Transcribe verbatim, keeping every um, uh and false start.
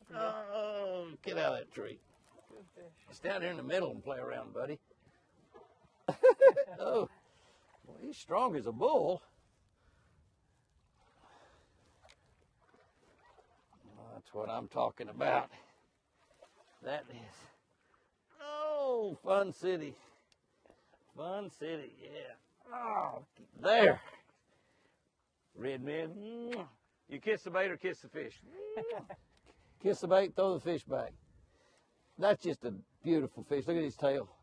Oh, get out of that tree. Good fish. Stand here in the middle and play around, buddy. Oh, well, he's strong as a bull. Well, that's what I'm talking about. That is. Oh, Fun City. Fun City, yeah. Oh, there. Red man. You kiss the bait or kiss the fish? Kiss the bait, throw the fish back. That's just a beautiful fish. Look at his tail.